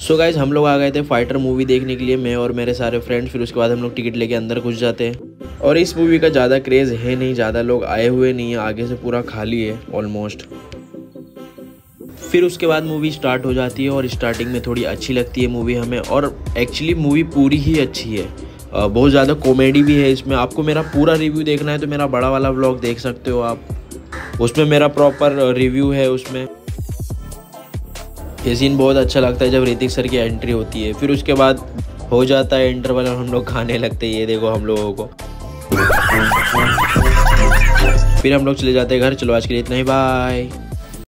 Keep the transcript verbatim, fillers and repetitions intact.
So guys हम लोग आ गए थे फाइटर मूवी देखने के लिए, मैं और मेरे सारे फ्रेंड्स। फिर उसके बाद हम लोग टिकट लेके अंदर घुस जाते हैं। और इस मूवी का ज़्यादा क्रेज़ है नहीं, ज़्यादा लोग आए हुए नहीं है, आगे से पूरा खाली है ऑलमोस्ट। फिर उसके बाद मूवी स्टार्ट हो जाती है और स्टार्टिंग में थोड़ी अच्छी लगती है मूवी हमें, और एक्चुअली मूवी पूरी ही अच्छी है। बहुत ज़्यादा कॉमेडी भी है इसमें। आपको मेरा पूरा रिव्यू देखना है तो मेरा बड़ा वाला व्लॉग देख सकते हो आप, उसमें मेरा प्रॉपर रिव्यू है। उसमें ये सीन बहुत अच्छा लगता है जब ऋतिक सर की एंट्री होती है। फिर उसके बाद हो जाता है इंटरवल और हम लोग खाने लगते हैं। ये देखो हम लोगों को। फिर हम लोग चले जाते हैं घर। चलो आज के लिए इतना ही, बाय।